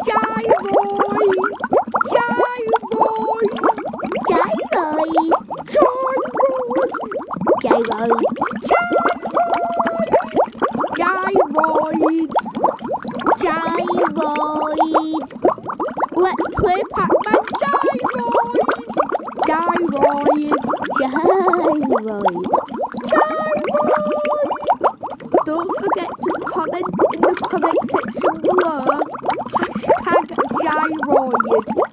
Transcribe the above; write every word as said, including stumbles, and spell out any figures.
Gyroid! Gyroid! Gyroid! Gyroid! Gyroid! Gyroid! Gyroid! Let's play Pac-Man Gyroid! Gyroid! Gyroid! Gyroid! Don't forget to comment in the comment section below. Hashtag Gyroid.